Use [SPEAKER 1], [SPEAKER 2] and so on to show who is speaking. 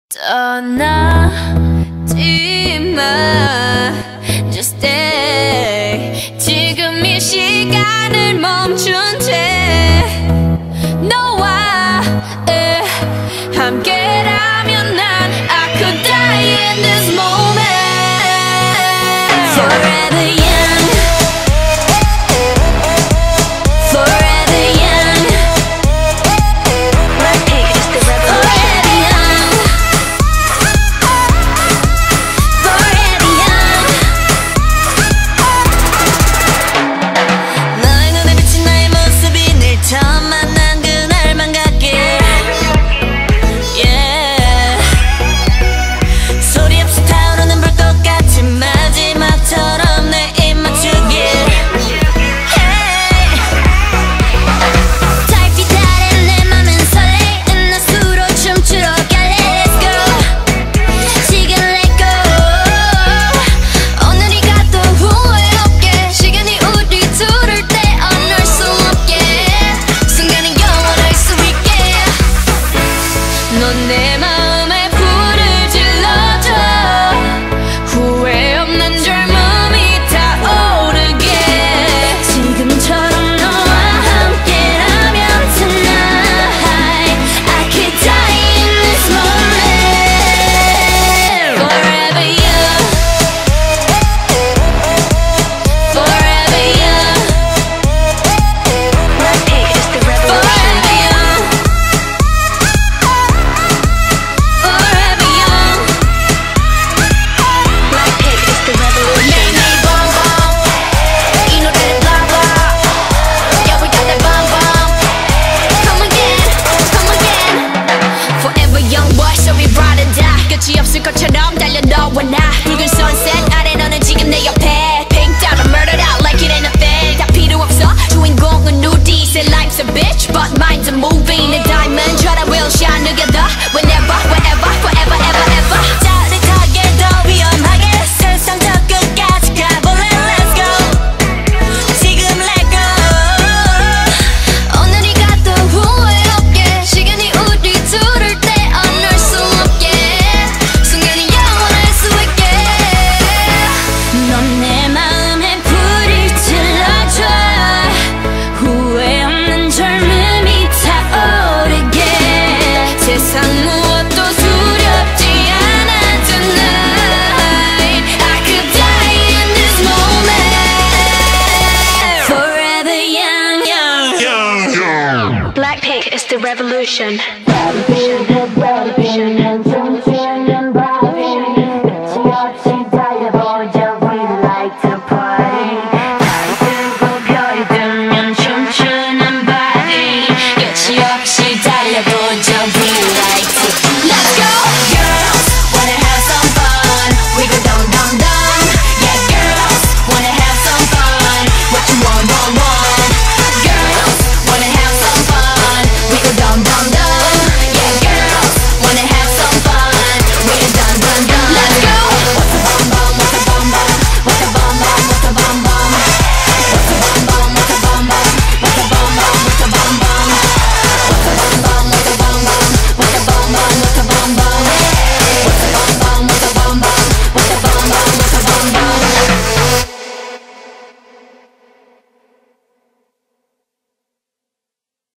[SPEAKER 1] 떠나지 마, just stay. 지금 이 시간을 멈춘 채 너와 함께라면 난 I could die in this moment. Forever young, forever young. BLACKPINK is the revolution. Forever young, 너의 눈에 비친 나의 모습이 늘 처음 만난 그날만 같길. Yeah. 소리 없이 타오르는 불꽃 같은 마지막처럼 내 입 맞추길. Hey. 달빛 아래 내 맘은 설레이는 낮수로 춤추러 갈래. Let's go. 지금 let go. 오늘이 가도 후회 없게 시간이 우리 둘을 떼어놓을 수 없게 순간은 영원할 수 있게. 넌 내 마음에 불을 질러줘. 후회 없는 젊음이 타오르게. 지금처럼 너와 함께라면 tonight I could die in this moment. Forever young, forever young. BLACKPINK is the revolution. Forever young, forever young. BLACKPINK is the revolution. 매일 bomb bomb 이 노래를 blah blah. Yeah, we got that bomb bomb. Come again, come again. Forever young boy, so we ride or die. 끝이 없을 것처럼 달려 너와 나. 붉은 sunset 아래 너는 지금 내 옆에. Pink down and murdered out like it ain't a thing. 다 필요 없어 주인공은 누디. Say life's a bitch but mine's a movie. 내 diamond처럼 we'll shine together. Whenever, wherever, forever, ever, ever. 짜릿하게 더 위험하게 세상 저 끝까지 가볼래. Let's go. 지금 let go. 오늘이 가도 후회 없게 시간이 우리 둘을 떼어놓을 수 없게 순간이 영원할 수 있게. 넌 내 마음에 불을 질러줘. 후회 없는 젊음이 타오르게. 세상 무엇도 두렵지 않아 tonight. I could die in this moment. Forever young, young. BLACKPINK is the revolution. Revolution, revolution.